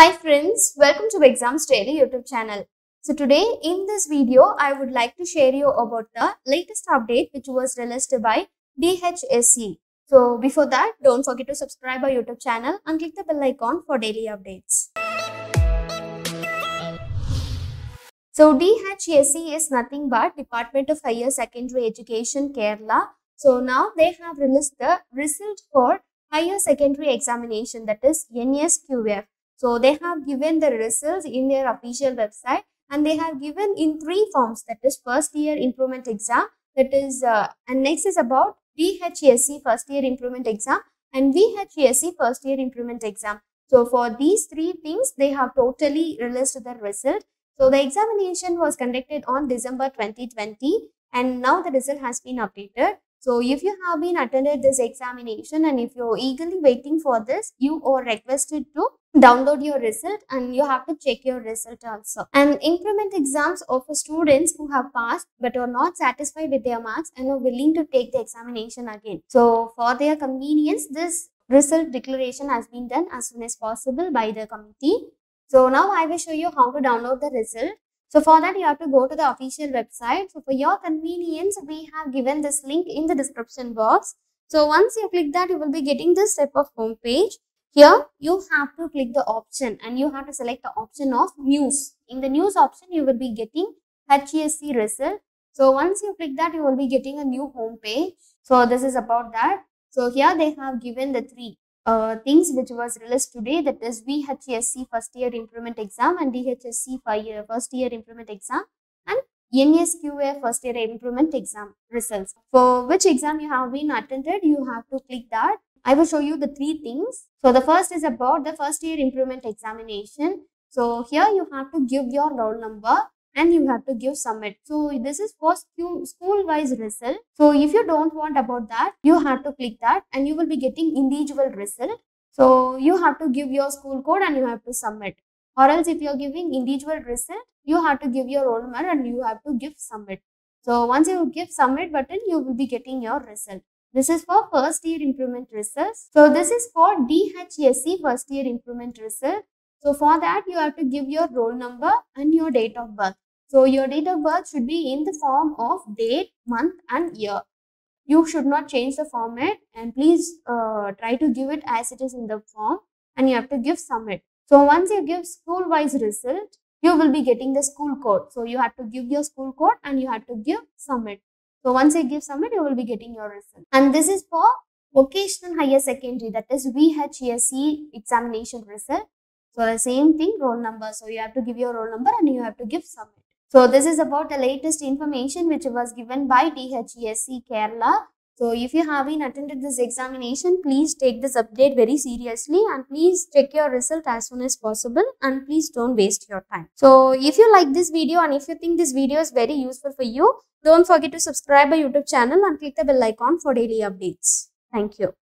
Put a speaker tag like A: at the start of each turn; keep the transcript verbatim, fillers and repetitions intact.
A: Hi friends, welcome to Exams Daily YouTube channel. So today in this video, I would like to share you about the latest update which was released by D H S E. So before that, don't forget to subscribe our YouTube channel and click the bell icon for daily updates. So D H S E is nothing but Department of Higher Secondary Education Kerala. So now they have released the result for Higher Secondary Examination, that is N S Q F. So they have given the results in their official website and they have given in three forms, that is first year improvement exam, that is uh, and next is about D H S E first year improvement exam and V H S E first year improvement exam. So for these three things they have totally released the result. So the examination was conducted on December twenty twenty and now the result has been updated. So if you have been attended this examination and if you're eagerly waiting for this, you are requested to download your result and you have to check your result also. And improvement exams are for students who have passed but are not satisfied with their marks and are willing to take the examination again. So for their convenience, this result declaration has been done as soon as possible by the committee. So now I will show you how to download the result. So for that you have to go to the official website. So for your convenience, we have given this link in the description box. So once you click that, you will be getting this type of home page. Here you have to click the option and you have to select the option of news. In the news option, you will be getting H S C result. So once you click that, you will be getting a new home page. So this is about that. So here they have given the three uh, things which was released today, that is V H S C first year improvement exam and D H S C first year improvement exam and N S Q F first year improvement exam results. For which exam you have been attended, you have to click that. I will show you the three things. So the first is about the first year improvement examination. So here you have to give your roll number and you have to give submit. So this is for school wise result. So if you don't want about that, you have to click that and you will be getting individual result. So you have to give your school code and you have to submit. Or else if you are giving individual result, you have to give your roll number and you have to give submit. So once you give submit button, you will be getting your result. This is for first year improvement results. So this is for D H S E first year improvement result. So for that you have to give your roll number and your date of birth. So your date of birth should be in the form of date, month and year. You should not change the format and please uh, try to give it as it is in the form and you have to give submit. So once you give school wise result, you will be getting the school code. So you have to give your school code and you have to give submit. So once you give submit, you will be getting your result. And this is for vocational higher secondary, that is V H S E examination result. So the same thing, roll number. So you have to give your roll number and you have to give submit. So this is about the latest information which was given by D H S E Kerala. So if you have been attended this examination, please take this update very seriously and please check your result as soon as possible and please don't waste your time. So if you like this video and if you think this video is very useful for you, don't forget to subscribe our YouTube channel and click the bell icon for daily updates. Thank you.